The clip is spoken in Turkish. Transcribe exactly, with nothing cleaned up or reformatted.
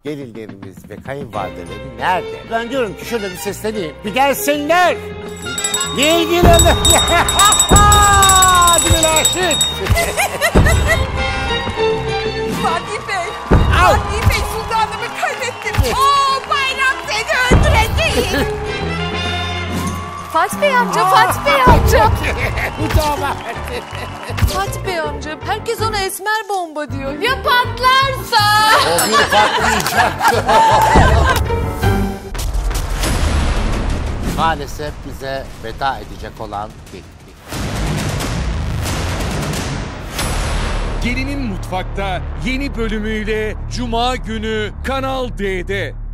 gelinlerimiz ve kayınvalideleri nerede? Ben diyorum ki şöyle bir sesleneyim. Bir gelsinler. Niye girelim? Hadi aşık. Fatih Bey. Fatih Bey, sultanımı kaybettim. Oo, bayram seni öldürecek. Fatih Bey amca, Fatih Bey amca. Fatih Bey amca, herkes ona esmer bomba diyor. Ya patlarsa? O bir patlayacak. Maalesef bize veda edecek olan bitti. Gelinin Mutfak'ta yeni bölümüyle Cuma günü Kanal D'de.